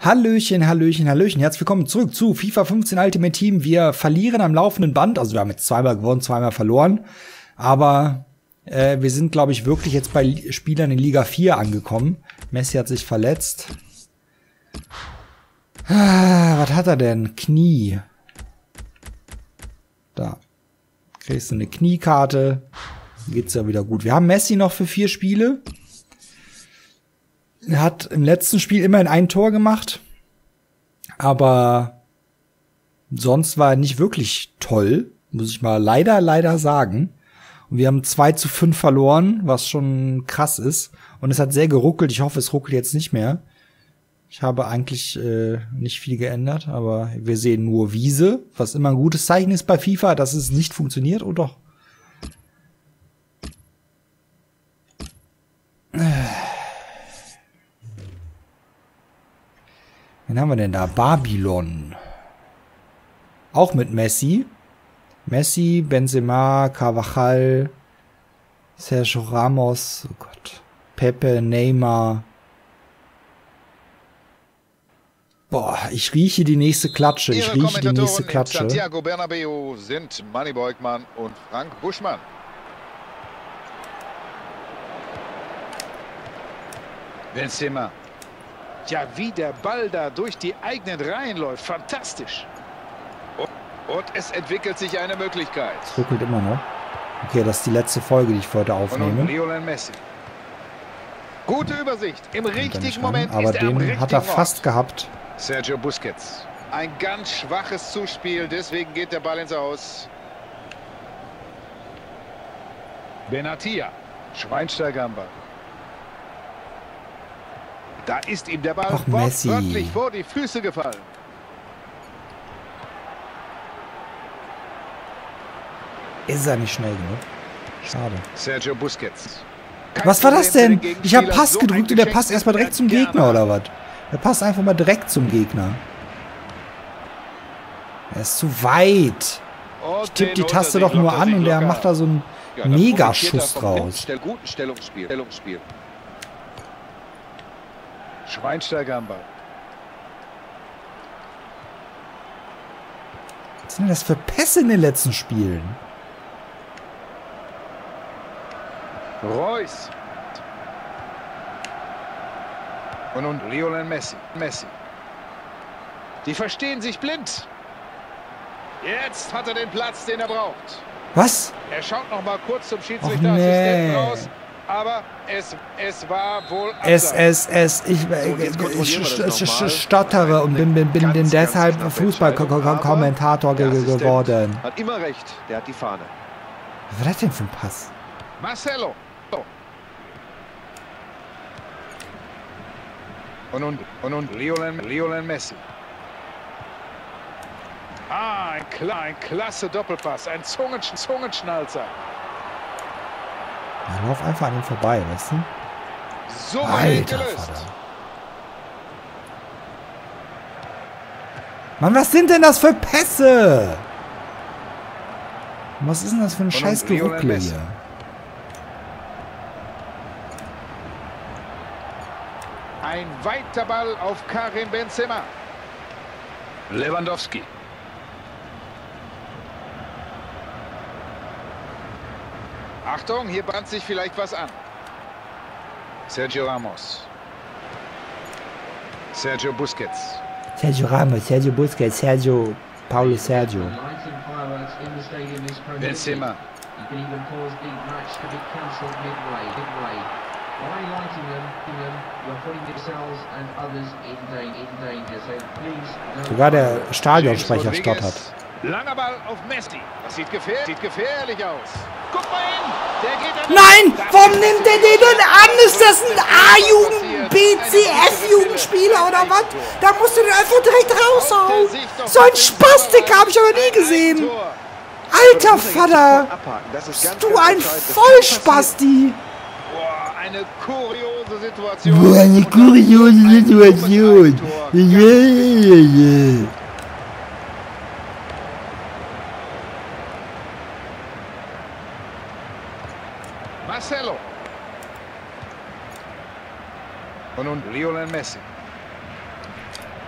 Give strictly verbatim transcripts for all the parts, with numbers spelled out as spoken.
Hallöchen, Hallöchen, Hallöchen. Herzlich willkommen zurück zu FIFA fünfzehn Ultimate Team. Wir verlieren am laufenden Band. Also wir haben jetzt zweimal gewonnen, zweimal verloren. Aber äh, wir sind, glaube ich, wirklich jetzt bei Spielern in Liga vier angekommen. Messi hat sich verletzt. Ah, was hat er denn? Knie. Da. Kriegst du eine Kniekarte. Dann geht's ja wieder gut. Wir haben Messi noch für vier Spiele. Er hat im letzten Spiel immerhin ein Tor gemacht, aber sonst war er nicht wirklich toll, muss ich mal leider, leider sagen. Und wir haben zwei zu fünf verloren, was schon krass ist. Und es hat sehr geruckelt. Ich hoffe, es ruckelt jetzt nicht mehr. Ich habe eigentlich äh, nicht viel geändert, aber wir sehen nur Wiese, was immer ein gutes Zeichen ist bei FIFA, dass es nicht funktioniert, oder doch? Wen haben wir denn da? Babylon. Auch mit Messi. Messi, Benzema, Carvajal, Sergio Ramos, oh Gott, Pepe, Neymar. Boah, ich rieche die nächste Klatsche. Ich rieche die nächste Klatsche. Santiago Bernabeu sind Manny Beugmann und Frank Buschmann. Benzema. Ja, wie der Ball da durch die eigenen Reihen läuft. Fantastisch. Und, und es entwickelt sich eine Möglichkeit. Es ruckelt immer noch. Okay, das ist die letzte Folge, die ich für heute aufnehme. Und Lionel Messi. Gute Übersicht. Im richtigen Moment aber ist er am den hat er richtigen fast Ort. gehabt. Sergio Busquets. Ein ganz schwaches Zuspiel, deswegen geht der Ball ins Aus. Benatia. Schweinsteiger am Ball. Da ist ihm der Ball Ach, Messi. wortwörtlich vor die Füße gefallen. Ist er nicht schnell genug? Schade. Sergio Busquets. Kein Was war das Problem denn? Ich habe Pass so gedrückt und der passt erstmal direkt zum Gegner, oder was? Der passt einfach mal direkt zum Gegner. Er ist zu weit. Ich tippe die Taste doch nur an und der macht da so einen ja, Megaschuss draus. Stell guten Stellungsspiel. Stellungsspiel. Schweinsteiger am Ball. Was sind denn das für Pässe in den letzten Spielen? Reus. Und nun Lionel Messi. Messi. Die verstehen sich blind. Jetzt hat er den Platz, den er braucht. Was? Er schaut noch mal kurz zum Och, Schiedsrichterassistenten nee. raus. Aber es, es war wohl Es, es, es, ich, ich, ich stottere und bin, bin, bin Ganz, deshalb ganz knappe Fußballkommentator Der Assistent geworden. hat immer recht, der hat die Fahne. Was war das denn für ein Pass? Marcelo. Und nun, und nun Lionel, Lionel Messi. Ah, ein, kla ein klasse Doppelpass, ein Zungen Zungenschnalzer. Ja, lauf einfach an ihm vorbei, weißt du? So Alter gelöst. Vater. Mann, was sind denn das für Pässe? Was ist denn das für ein scheiß Geruckle hier? Ein weiter Ball auf Karim Benzema. Lewandowski. Achtung, hier bahnt sich vielleicht was an. Sergio Ramos. Sergio Busquets. Sergio Ramos, Sergio Busquets, Sergio Paulo Sergio. Benzema. Sogar der Stadionsprecher stottert. Langer Ball auf Messi. Das sieht gefährlich, sieht gefährlich aus. Guck mal hin. Der geht an. Nein! Warum nimmt er den denn an? Ist das ein A-Jugend, B C F-Jugendspieler oder was? Da musst du den einfach direkt raushauen. So ein Spastik habe ich aber nie gesehen. Alter Vater! Bist du ein Vollspasti? Boah, eine kuriose Situation. Boah, eine kuriose Situation. Yeah, yeah, yeah. Marcelo. Und nun Lionel Messi.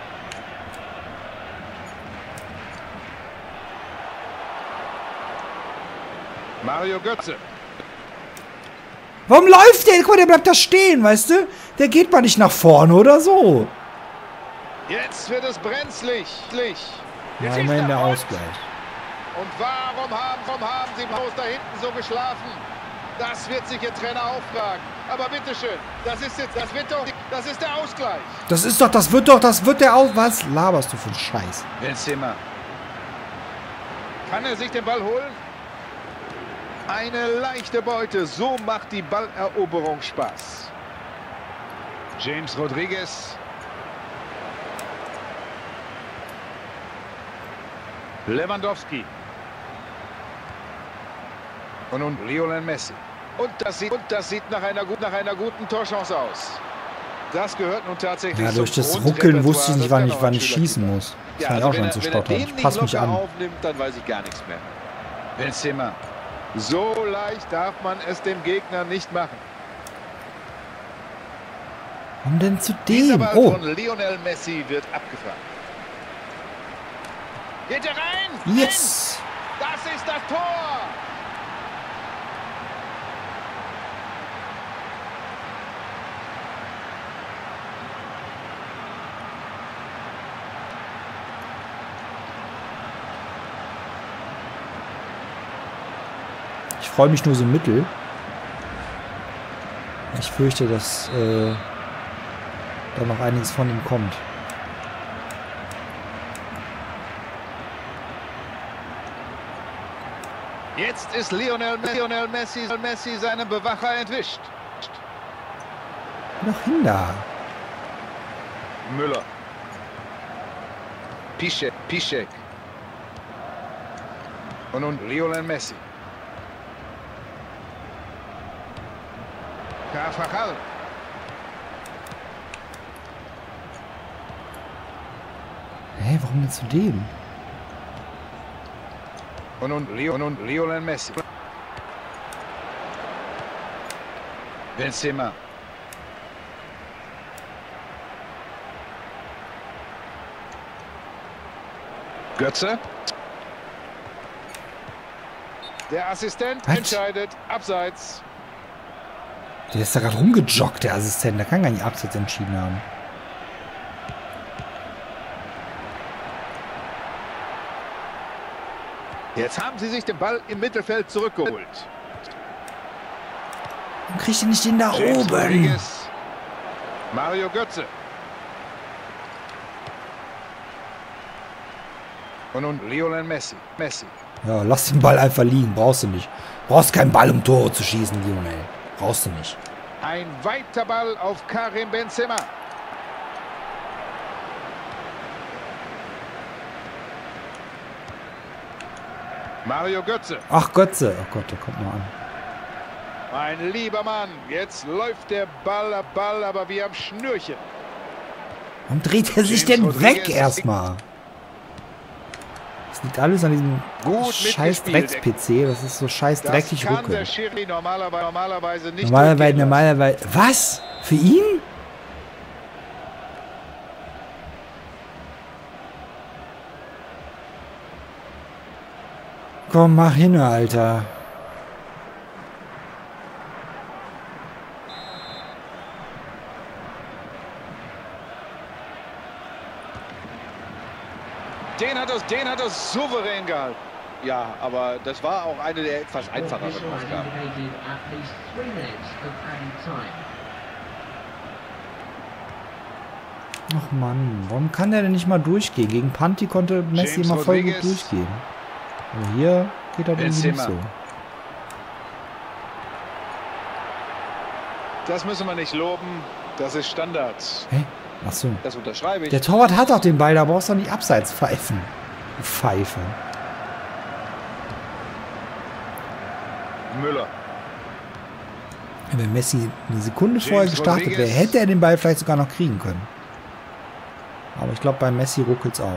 Mario Götze. Warum läuft der? Guck mal, der bleibt da stehen, weißt du? Der geht mal nicht nach vorne oder so. Jetzt wird es brenzlig. Ja, immerhin der Ausgleich. Und warum haben, warum haben sie im Haus da hinten so geschlafen? Das wird sich Ihr Trainer auffragen. Aber bitteschön, das ist jetzt, das wird doch, das ist der Ausgleich. Das ist doch, das wird doch, das wird der Aus... Was laberst du für einen Scheiß? Benzema. Kann er sich den Ball holen? Eine leichte Beute. So macht die Balleroberung Spaß. James Rodriguez. Lewandowski. Und nun Lionel Messi. Und das sieht, und das sieht nach, einer, nach einer guten Torchance aus. Das gehört nun tatsächlich Ja, durch zum das Ruckeln wusste ich nicht, wann ich, wann ich Spieler schießen muss. Das ja, war also auch schon wenn zu er, wenn er stottern. den Ich nicht passe mich locker an. aufnimmt, dann weiß ich gar nichts mehr. Benzema. So leicht darf man es dem Gegner nicht machen. Warum denn zu Dieser dem? Ball Oh, von Lionel Messi wird abgefragt. Geht er rein? yes! Das ist das Tor! Ich freue mich nur so mittel. Ich fürchte, dass äh, da noch einiges von ihm kommt. Jetzt ist Lionel, Lionel Messi, Messi seinen Bewacher entwischt. Noch hin da. Müller. Piszczek, Piszczek. Und nun Lionel Messi. Carvajal. Hä, warum denn zu dem? Und nun, Leo, und nun Lionel Messi. Benzema. Götze. Der Assistent Was? entscheidet. Abseits. Der ist da gerade rumgejoggt, der Assistent. Der kann gar nicht abseits entschieden haben. Jetzt haben sie sich den Ball im Mittelfeld zurückgeholt. Warum kriegt ihr nicht den da James oben? Rodriguez. Mario Götze. Und nun Lionel Messi. Messi. Ja, lass den Ball einfach liegen. Brauchst du nicht. Brauchst keinen Ball, um Tore zu schießen, Lionel. Brauchst du nicht. Ein weiter Ball auf Karim Benzema. Mario Götze. Ach, Götze. Oh Gott, der kommt noch an. Mein lieber Mann, jetzt läuft der Ball, Ball, aber wie am Schnürchen. Warum dreht er sich James denn weg Rodriguez. erstmal? Das liegt alles an diesem Gut scheiß mitgespielt. Drecks-P C. Das ist so scheiß Das dreckig kann der ruckelt. Schiri normalerweise, normalerweise nicht Normalerweise, durchgehen lassen. normalerweise. Was? Für ihn? Komm, mach hin, Alter. Den hat es, den hat er souverän gehalten. Ja, aber das war auch eine der etwas einfacheren Aufgaben. Ach Mann, warum kann der denn nicht mal durchgehen? Gegen Panti konnte Messi James immer voll gut Rodriguez. durchgehen. Aber hier geht das irgendwie nicht Benzema. so. Das müssen wir nicht loben. Das ist Standard. Hä? Ach so. Das unterschreibe ich. Der Torwart hat doch den Ball, da brauchst du doch nicht abseits pfeifen. Du Pfeife. Müller. Wenn Messi eine Sekunde vorher James gestartet wäre, Rodriguez. hätte er den Ball vielleicht sogar noch kriegen können. Aber ich glaube, bei Messi ruckelt's auch.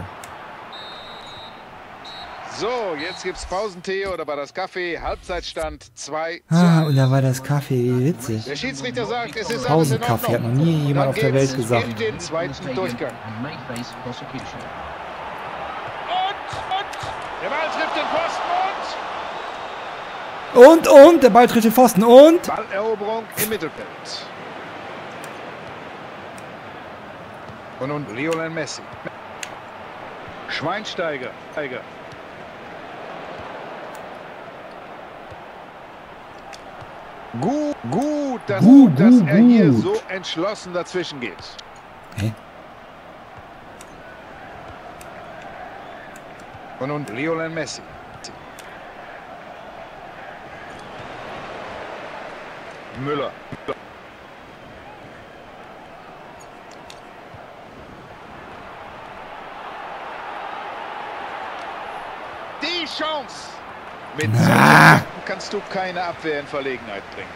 So, jetzt gibt's Pausentee oder war das Kaffee. Halbzeitstand zwei zu Ah, eins. und da war das Kaffee, wie witzig. Der Schiedsrichter sagt, es ist alles in Pausenkaffee hat noch Ordnung. nie jemand Dann auf der geht's Welt gesagt. in den zweiten Durchgang. Und, und, der Ball trifft den Posten Und, und, der Ball tritt den Pfosten. Und. Balleroberung im Mittelfeld. Und nun Lionel Messi. Schweinsteiger. Steiger. Gut, gut, dass, Gut, gut, dass gut, er hier gut. so entschlossen dazwischen geht. Hä? Und nun Lionel Messi. Müller. Die Chance. Mit solchen Punkten kannst du keine Abwehr in Verlegenheit bringen.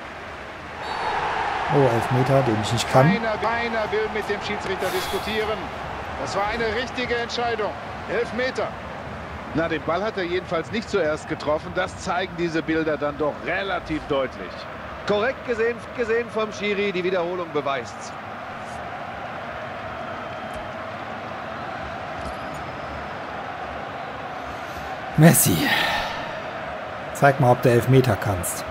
Oh, Elfmeter, den ich nicht kann. Keiner, keiner will mit dem Schiedsrichter diskutieren. Das war eine richtige Entscheidung. Elfmeter. Na, den Ball hat er jedenfalls nicht zuerst getroffen. Das zeigen diese Bilder dann doch relativ deutlich. Korrekt gesehen, gesehen vom Schiri, die Wiederholung beweist's. Messi. Zeig mal, ob du Elfmeter kannst.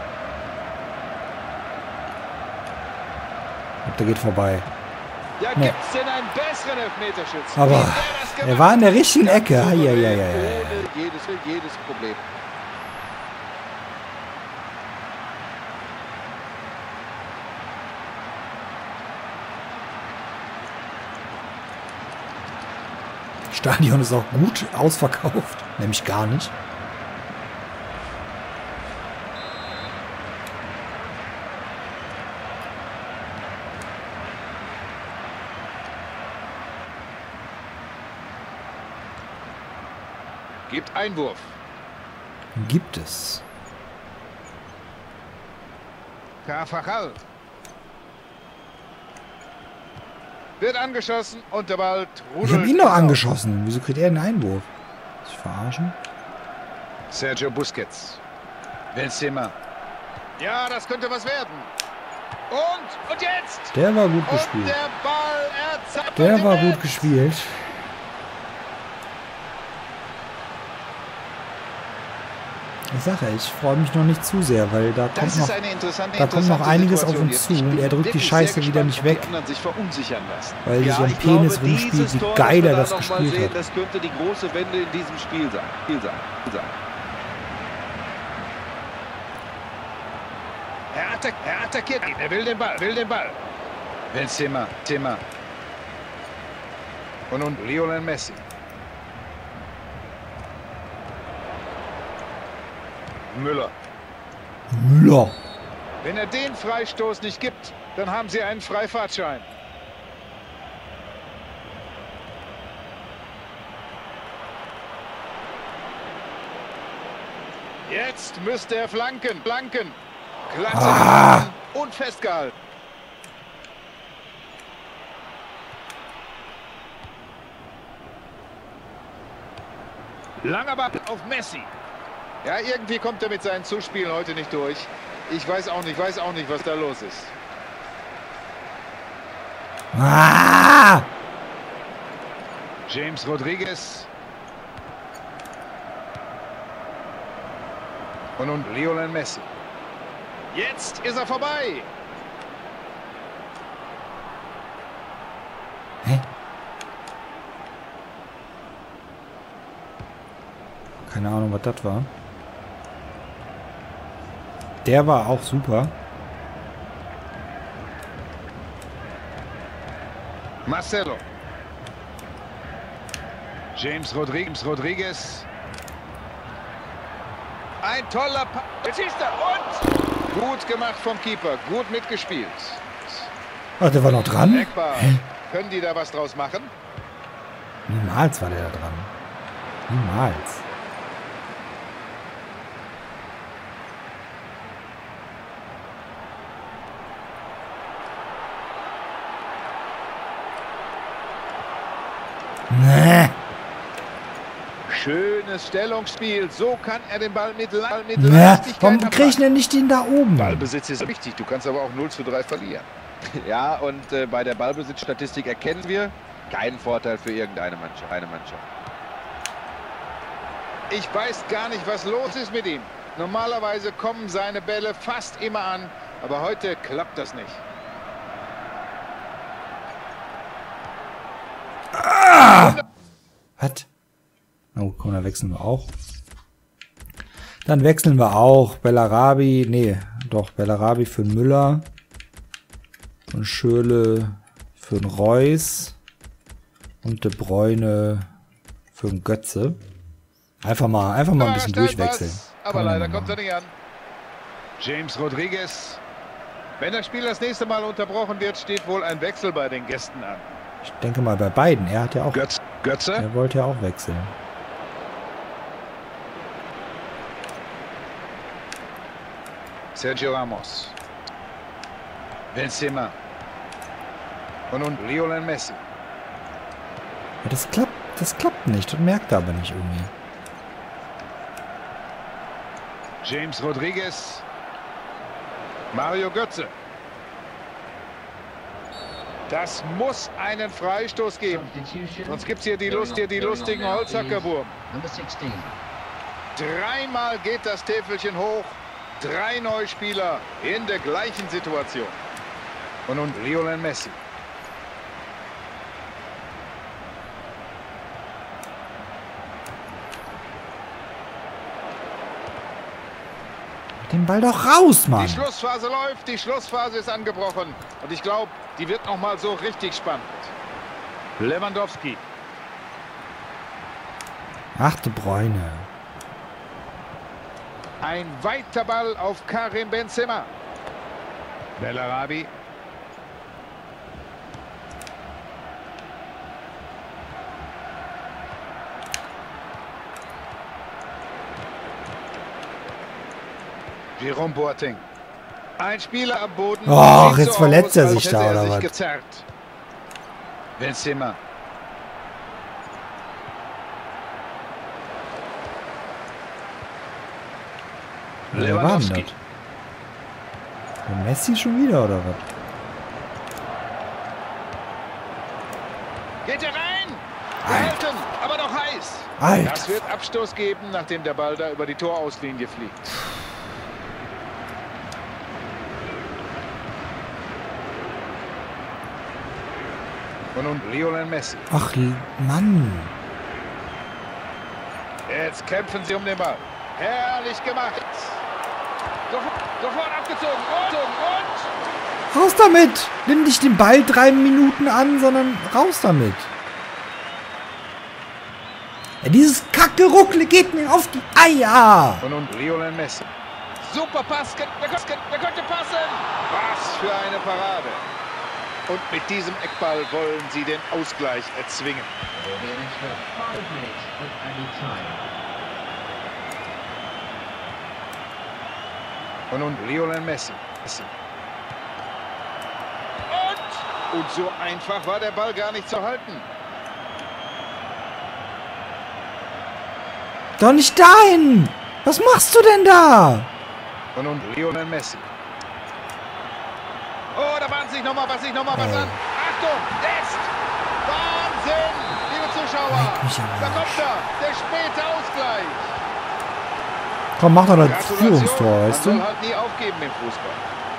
Ob der geht vorbei. Ja, Nee. gibt's denn einen besseren Elfmeterschützen? Aber Wie der das er gemacht war in der hat? richtigen Ecke. Ei, ei, ei, ei, ei. Ohne jedes, jedes Problem. Stadion ist auch gut ausverkauft. Nämlich gar nicht. Gibt Einwurf. Gibt es. Carvajal. Wird angeschossen und der Ball trudelt. Ich habe ihn noch hinaus. angeschossen. Wieso kriegt er einen Einwurf? Sich verarschen? Sergio Busquets. Benzema. Ja, das könnte was werden. Und, und jetzt! Der war gut Und gespielt. der Ball, er zappelt Der im war Netz. gut gespielt. Ich sage, ich freue mich noch nicht zu sehr, weil da kommt Das noch, ist eine interessante, da kommt noch interessante einiges auf Situation uns jetzt. zu Ich und bin er drückt die wirklich Scheiße sehr wieder gespannt, nicht ob weg, die anderen sich verunsichern lassen. weil sich Ja, am ich Penis glaube, rumspielt, dieses wie Tor, geil wir er da das noch mal gespielt sehen, hat. Das könnte die große Wende in diesem Spiel sein. Spiel sein. Spiel sein. Er, attack, er attackiert ihn, er will den Ball, will den Ball. Benzema, Benzema. Und nun Lionel Messi. Müller. Müller. Wenn er den Freistoß nicht gibt, dann haben sie einen Freifahrtschein. Jetzt müsste er flanken, flanken. Klasse Ah. und festgehalten. Langer Ball auf Messi. Ja, irgendwie kommt er mit seinen Zuspielen heute nicht durch. Ich weiß auch nicht, weiß auch nicht, was da los ist. Ah! James Rodriguez. Und nun Lionel Messi. Jetzt ist er vorbei. Hä? Keine Ahnung, was das war. Der war auch super. Marcelo. James Rodriguez. Rodriguez. Ein toller Pa- Jetzt schießt er und gut gemacht vom Keeper. Gut mitgespielt. Ach, der war noch dran? Eckball. Können die da was draus machen? Niemals war der da dran. Niemals. Nee. Schönes Stellungsspiel. So kann er den Ball mit, Le mit Nee. Leichtigkeit Warum krieg ich abfangen. denn nicht den da oben? Ballbesitz ist wichtig. Du kannst aber auch null zu drei verlieren. Ja, und äh, bei der Ballbesitzstatistik erkennen wir keinen Vorteil für irgendeine Mannschaft. Eine Mannschaft. Ich weiß gar nicht, was los ist mit ihm. Normalerweise kommen seine Bälle fast immer an, aber heute klappt das nicht. Ah! Was? Oh, komm, da wechseln wir auch. Dann wechseln wir auch. Bellarabi, nee, doch, Bellarabi für den Müller. Und Schürrle für den Reus. Und De Bruyne für den Götze. Einfach mal, einfach mal ein bisschen durchwechseln. Aber leider kommt er nicht an. James Rodriguez. Wenn das Spiel das nächste Mal unterbrochen wird, steht wohl ein Wechsel bei den Gästen an. Ich denke mal bei beiden. Er hat ja auch. Götze. Götze. Er wollte ja auch wechseln. Sergio Ramos. Benzema. Und nun Lionel Messi. Ja, das klappt, das klappt nicht. Das merkt er aber nicht irgendwie. James Rodriguez. Mario Götze. Das muss einen Freistoß geben. Sonst gibt es hier die Lust, hier die lustigen Holzhackerwurm. Dreimal geht das Täfelchen hoch. Drei Neuspieler in der gleichen Situation. Und nun Lionel Messi. Den Ball doch raus, Mann! Die Schlussphase läuft, die Schlussphase ist angebrochen. Und ich glaube, die wird noch mal so richtig spannend. Lewandowski. Ach, De Bruyne. Ein weiter Ball auf Karim Benzema. Bellarabi. Jerome Boateng. Ein Spieler am Boden. Och, jetzt verletzt er sich da, oder was? Gezerrt. Benzema. Wer war denn das? Der Messi schon wieder, oder was? Geht er rein? Gehalten, aber noch heiß. Alter. Das wird Abstoß geben, nachdem der Ball da über die Torauslinie fliegt. Und nun Lionel Messi. Ach, Mann. Jetzt kämpfen sie um den Ball. Herrlich gemacht. Sofort abgezogen. Und, und. Raus damit! Nimm nicht den Ball drei Minuten an, sondern raus damit. Ja, dieses Kacke-Ruckle geht mir auf die Eier. Und nun Lionel Messi. Super Pass. Der, der könnte passen. Was für eine Parade. Und mit diesem Eckball wollen sie den Ausgleich erzwingen. Und nun Lionel Messi. Und, und so einfach war der Ball gar nicht zu halten. Doch nicht dahin! Was machst du denn da? Und nun Lionel Messi. Oh, da bahnt sich nochmal was, sich nochmal was an. Achtung, jetzt! Wahnsinn! Liebe Zuschauer, da kommt er, der späte Ausgleich. Komm, mach doch das Führungstor, weißt du? Man soll halt nie aufgeben im Fußball.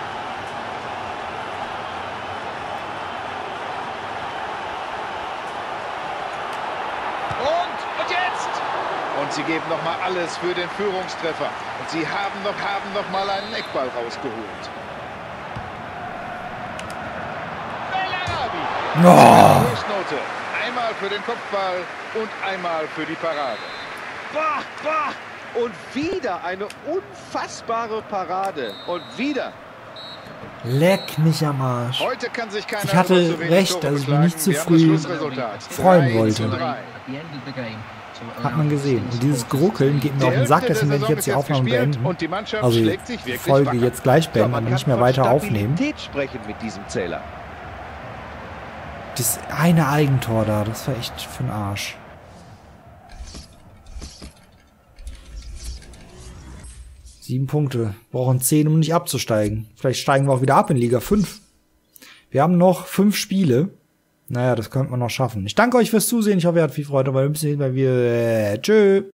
Und, und jetzt! Und sie geben nochmal alles für den Führungstreffer. Und sie haben noch, haben noch mal einen Eckball rausgeholt. Oh. Einmal für den Kopfball und einmal für die Parade. Bah, bah. Und wieder eine unfassbare Parade. Und wieder. Leck mich am Arsch. Heute kann sich keiner Ich hatte so recht, dass ich mich nicht zu früh freuen wollte. Hat man gesehen. Und dieses Gruckeln geht mir auf den Sack, deswegen werde ich jetzt die Aufnahme beenden. Und die Mannschaft Also schlägt sich wirklich die Folge wacker. jetzt gleich beenden, aber nicht mehr weiter aufnehmen. Sprechen mit diesem Zähler. Das eine Eigentor da, das war echt für den Arsch. Sieben Punkte. Brauchen zehn, um nicht abzusteigen. Vielleicht steigen wir auch wieder ab in Liga fünf. Wir haben noch fünf Spiele. Naja, das könnte man noch schaffen. Ich danke euch fürs Zusehen. Ich hoffe, ihr hattet viel Freude. Aber wir sehen, weil wir... Äh, tschö.